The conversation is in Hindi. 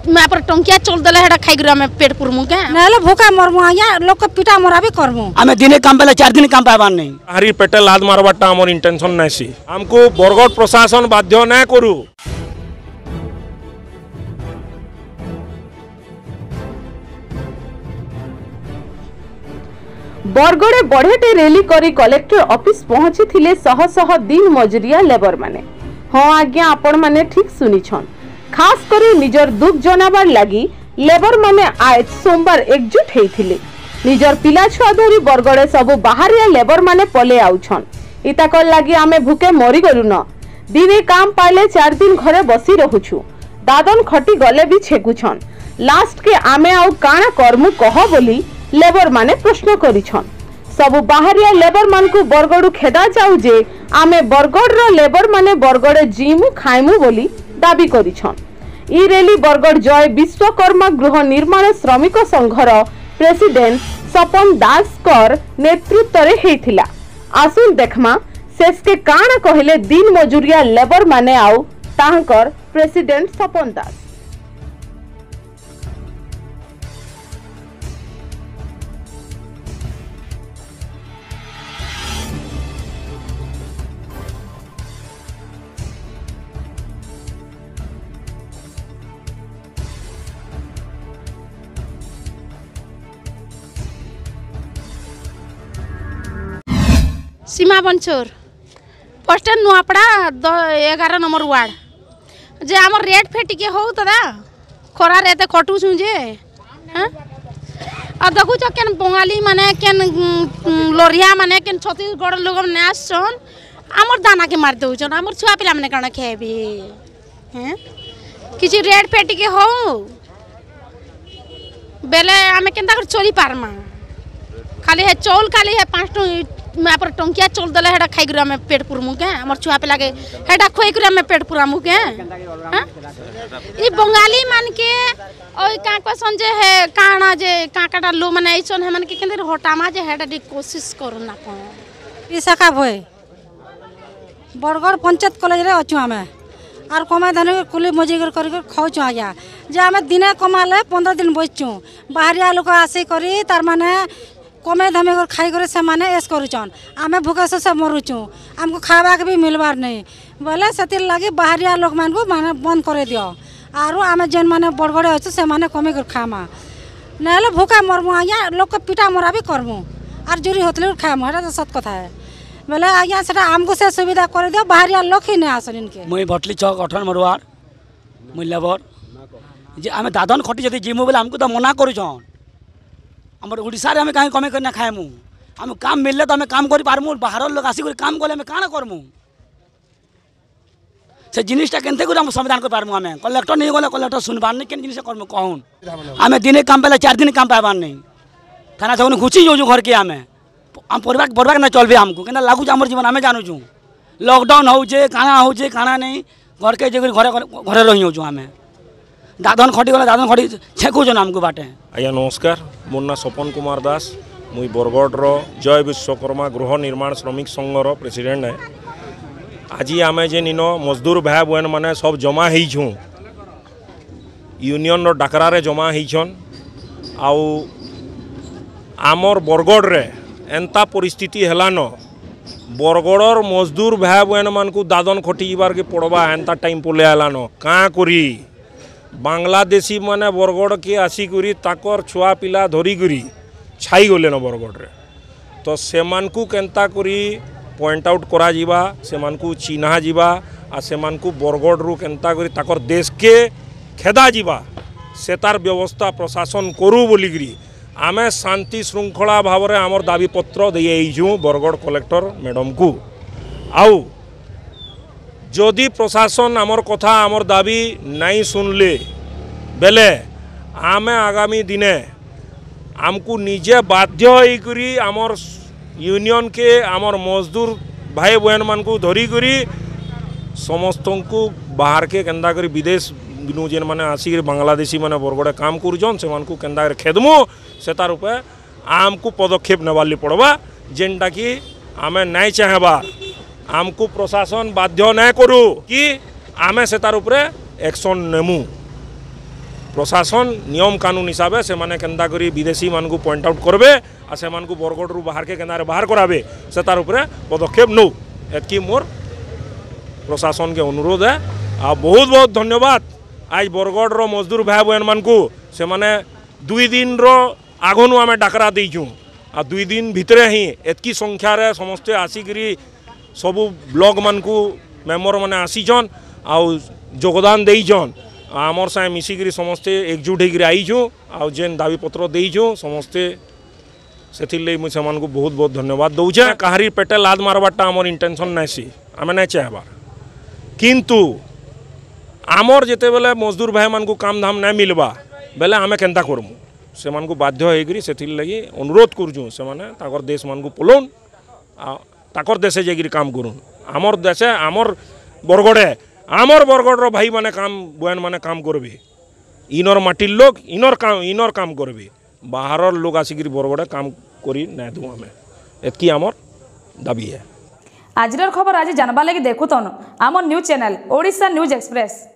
मैं पर टंकिया चल देले हेडा खाइ गरा में पेट पुरमु के नहले भूखा मरमु आया लोग को पिटा मरा भी करमु हमें दिने काम पहले 4 दिन काम पाबार नहीं हरी पेटे लाद मारबाटा हमर इंटेंशन नाइसी हमको बरगड़ प्रशासन बाध्य ना करू। बरगड़े बढ़ेटे रैली करी कलेक्टर ऑफिस पहुंची थिले शह शह दिन मजूरिया लेबर माने। हाँ आज्ञा आपण माने ठीक सुनिछन खास करी निजर दुख जनाबार लगी लेबर माने आज सोमवार एकजुट हेथिले निजर पिला छुआ धरी बरगड़े सबु बाहरिया लेबर माने पले आउछन इताकर लगी आमे भूखे मरी गलु न दिने काम पाइले 4 दिन घरे बसी रहुछु दादन खटी गले भी छेकुछन लास्ट के आमे आउ काना करमु कह बोली लेबर माने प्रश्न करिछन सबु बाहरिया लेबर मान को बरगड़ू खेदा जाऊ जे आमे बरगड़ रो लेबर माने बरगड़े जीमु खाइमु बोली दाबी करिछन। ई रैली बरगड़ जय विश्वकर्मा गृह निर्माण श्रमिक संघर प्रेसिडेंट सपन दास कर नेतृत्व रे हेथिला। आसुन देखमा शेष के काना कहले दिन मजूरिया लेबर माने आउ तांकर प्रेसिडेंट सपन दास। सीमा बंचोर पोस्ट नुआपड़ा 11 नंबर वार्ड जे आम रेट फे टिके हो तदा खरा एत खटु छु जे हाँ आ देखु छ केन बंगाली माने केन लोरिया माने केन छत्तीसगढ़ लोग ने आसन आमर दाना के मार दउछन आमर छुआ पिला माने कणा खेबे हैं किछि रेट फे टिके हो बेले आमे केनता कर चली पारमा खाली है चौल खाली है 5 मैं पर टंकिया चल देले हेडा खाइ गरा में पेट पुरमु के हमर छुआ पे लागे हेडा खोइ गरा में पेट पुरामु के ई बंगाली मान के ओइ का क्वेश्चन जे है काना जे काकाटा लो माने ऐसन है मन के केंदर हटामा जे हेडा दी कोशिश करू ना को ई सका भय बरगड़ पंचायत कॉलेज रे अछु हमें आर कमाय धन कुली मजूरी कर खाउछु आया जे हमें दिने कमाले 15 दिन बचछु बाहरिया लोग आसे करी तार माने कमे धमे कर खाई करे से माने एस करूचन आमे भूखे से मरुचु हमको खावा के भी मिलबार नहीं बोले से लगी बाहरिया लोग मान को माने बंद करे दियो आरो आमे जेन माने बड़गड़े अछि से माने कमे कर खामा नहले भूखा मरमु आया लोग को पिटा मरा भी करमु आर जोरी होतले खामु एटा तो सत कथा है बोले आया सेटा हमको से सुविधा कर दियो बाहरिया लोग ही नहीं आसन इनके मुई भटली चौक 18 मरवार मुई लेबर जे आमे दादन खटी जदी जिमु बोले हमको तो मना करूछन हमर ओडिसा रे हमें कहीं कमे करना खाएमु हम काम मिलले तो हमें काम करि पारमु बाहर लोग आसी कर काम कले हमें काना करमु से जिनिसटा केनते कर हम समाधान कर पारमु हमें कलेक्टर नहीं गले कलेक्टर सुनबार नहीं केन जिनिस करमु कहून हमें दिने काम पहले 4 दिन काम पाबार नहीं थाना से घुची जो घर के हमें हम परिवार बर्बाद ना चलबे हमको केना लागु हमर जीवन हमें जानु छु लॉकडाउन हो जे काना नहीं घर के जे घरे घरे रही हो हमें दादन खटी गला दादन खटी छेकु जन हमको बाटे। आज्ञा नमस्कार मोर ना सपन कुमार दास मुई बरगड़ जय विश्वकर्मा गृह निर्माण श्रमिक संघर प्रेसिडेंट है। आज आम जेन इन मजदूर भाई बहन मैंने सब जमा हो यूनियन डाकरा जमा होन आउ आमर बरगड़ रे एंता परिस्थिति हेलान बरगड़र मजदूर भाई बहन मान को दादन खटी जीवार के पड़वा एंता टाइम पले आलान काँ करी बांग्लादेशी माने बरगड़ के आसिक ताकर छुआ पिला धरिकी छाई गले न बरगड़ रे तो सेमानकु केंता करी पॉइंट आउट करा जीवा सेमानकु चिन्हा जीवा आ सेमानकु बरगड़ रु केंता करी ताकर देश के खेदा जीवा से तार व्यवस्था प्रशासन करू बोलिकी आमे शांति श्रृंखला भाव में आमर दाबी पत्र देइछु बरगड़ कलेक्टर मैडम को आउ जदि प्रशासन आमर कथा आमर दाबी नहीं सुनले बेले आमे आगामी दिने आमको निजे बाध्य होइकरी आमर यूनियन के आमर मजदूर भाई बहन मान को धरिकी समस्त को बाहर के केंदा करी विदेश जेन मैंने आसिक बांग्लादेशी मैंने बरगड़े काम करुन से केंदा खेदमु से तार रूपे आमको पदक्षेप नेवाली पड़वा जेनटा कि आमे नहीं चाहबार आमको प्रशासन बाध्य नहीं करू कि आमे से तार उपरे एक्शन नेमु प्रशासन नियम कानून हिसाब से माने केंदा करी विदेशी मान को पॉइंट आउट करबे आ से मान को बरगढ़ रु बाहर के केंदा बाहर कराबे से तार उपरे पदक्षेप नौ एतकी मोर प्रशासन के अनुरोध है। आ बहुत बहुत धन्यवाद आज बरगढ़ रो मजदूर भाई बहन मान को से माने 2 दिन रो आगनु आमे डाकरा देइछु आ 2 दिन भितरे ही एतकी संख्या रे समस्त आसिकरी सबू ब्लॉक मान को मेम्बर माने आसीछन आ योगदान देइछन आमर साए मिसिकी समस्ते एकजुट होकर आईचु आ जेन दाबी पत्र देइछु समस्ते से मुझे को बहुत बहुत धन्यवाद दौचे। कहारी पेटे लाद मारबाटा आमर इंटेंशन नाइसी आमे नहीं चाहबार किंतु आमर जिते बेले मजदूर भाई मान को काम धाम नहीं मिलबा बेले आमे केंता करमु से मान को बाध्य होकर से लगी अनुरोध करूँ से माने ताकर देश मान को पलोन आ ताकर देशे जाकर काम करूँ आमर देशे आमर बरगढ़े आमर बरगढ़ भाई माने काम बहन माने काम करबे इनर माटिर लोग इनर काम करबे बाहर लोग आसिक बरगढ़े काम करी ना दू आमे एतकी आमर दाबी है। आजर खबर आज जानवा लगी देखुन आम news channel Odisha news express.